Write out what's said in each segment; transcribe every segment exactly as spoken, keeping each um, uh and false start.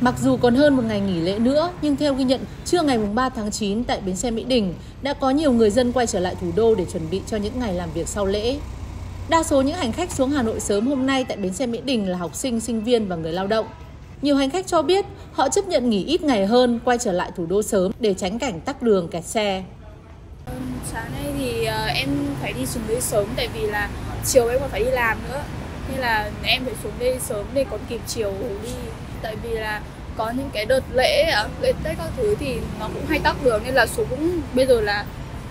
Mặc dù còn hơn một ngày nghỉ lễ nữa, nhưng theo ghi nhận, trưa ngày ba tháng chín tại bến xe Mỹ Đình đã có nhiều người dân quay trở lại thủ đô để chuẩn bị cho những ngày làm việc sau lễ. Đa số những hành khách xuống Hà Nội sớm hôm nay tại bến xe Mỹ Đình là học sinh, sinh viên và người lao động. Nhiều hành khách cho biết họ chấp nhận nghỉ ít ngày hơn, quay trở lại thủ đô sớm để tránh cảnh tắc đường kẹt xe. Sáng nay thì uh, em phải đi xuống đây sớm tại vì là chiều em còn phải đi làm nữa. Nên là em phải xuống đây sớm để còn kịp chiều đi. Tại vì là có những cái đợt lễ, lễ Tết các thứ thì nó cũng hay tắc đường nên là xuống cũng bây giờ là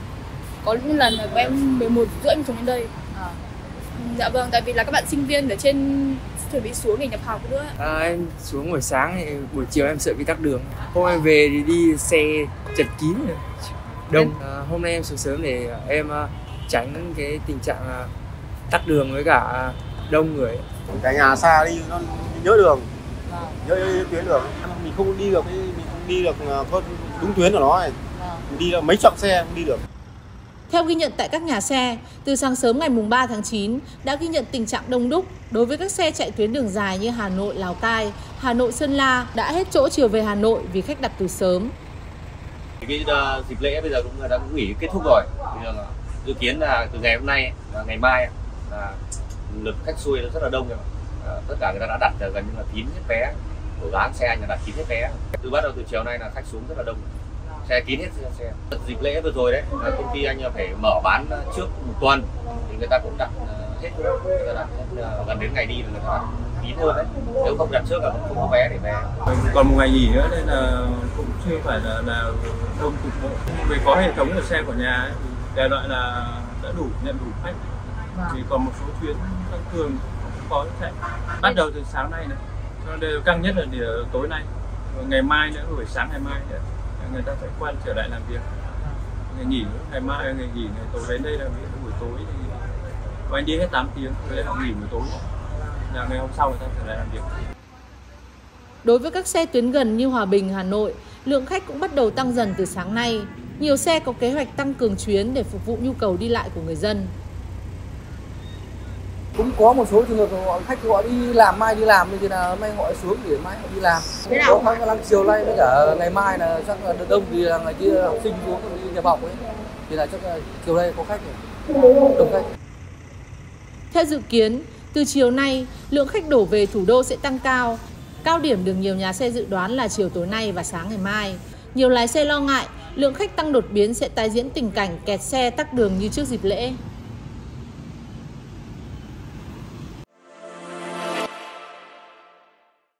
có những lần là em mười một rưỡi em xuống đến đây. À. Dạ vâng, tại vì là các bạn sinh viên ở trên chuẩn bị xuống để nhập học nữa. À, em xuống buổi sáng thì buổi chiều em sợ bị tắc đường. Hôm em về thì đi xe chật kín rồi. Đông. À, hôm nay em xuống sớm để em uh, tránh cái tình trạng uh, tắc đường với cả uh, đông người. Cả nhà xa đi nó nhớ đường, nhớ, nhớ tuyến đường. Mình không đi được, mình không đi được có đúng tuyến của nó này. Mình đi được mấy chặng xe không đi được. Theo ghi nhận tại các nhà xe, từ sáng sớm ngày ba tháng chín đã ghi nhận tình trạng đông đúc đối với các xe chạy tuyến đường dài như Hà Nội, Lào Cai, Hà Nội, Sơn La đã hết chỗ chiều về Hà Nội vì khách đặt từ sớm. Cái uh, dịp lễ bây giờ cũng đã cũng nghỉ kết thúc rồi. Bây giờ dự kiến là từ ngày hôm nay và ngày mai là lượt khách xuôi nó rất là đông rồi. Uh, tất cả người ta đã đặt gần như là kín hết vé, của bán xe là đặt kín hết vé. Từ bắt đầu từ chiều nay là khách xuống rất là đông, xe kín hết xe. Dịp lễ vừa rồi đấy là công ty anh phải mở bán trước một tuần thì người ta cũng đặt uh, hết rồi. Người ta đặt hết, uh, gần đến ngày đi là người ta đặt kín hơn đấy. Nếu không đặt trước là không có vé để về. Còn một ngày nghỉ nữa nên là cũng chưa phải là, là đông cục bộ. Vì có hệ thống của xe của nhà ấy, thì đại loại là đã đủ nhận đủ khách. Thì còn một số chuyến tăng cường cũng có chạy. Bắt đầu từ sáng nay này, cho nên căng nhất là để tối nay. Rồi ngày mai nữa, buổi sáng ngày mai nữa, người ta phải quay trở lại làm việc. Ngày nghỉ ngày mai ngày nghỉ ngày tối đến đây là buổi tối thì anh đi hết tám tiếng, rồi là nghỉ buổi tối. Là ngày hôm sau người ta trở lại làm việc. Đối với các xe tuyến gần như Hòa Bình, Hà Nội, lượng khách cũng bắt đầu tăng dần từ sáng nay. Nhiều xe có kế hoạch tăng cường chuyến để phục vụ nhu cầu đi lại của người dân. Cũng có một số trường hợp họ khách họ đi làm mai đi làm thì là mai họ xuống để mai họ đi làm. Thế nào? Có khả chiều nay với cả ngày mai là chắc là đợt đông thì là ngày kia học sinh xuống đi nhập học ấy thì là chắc là chiều nay có khách rồi. Đông khách. Theo dự kiến, từ chiều nay, lượng khách đổ về thủ đô sẽ tăng cao. Cao điểm được nhiều nhà xe dự đoán là chiều tối nay và sáng ngày mai. Nhiều lái xe lo ngại, lượng khách tăng đột biến sẽ tái diễn tình cảnh kẹt xe tắc đường như trước dịp lễ.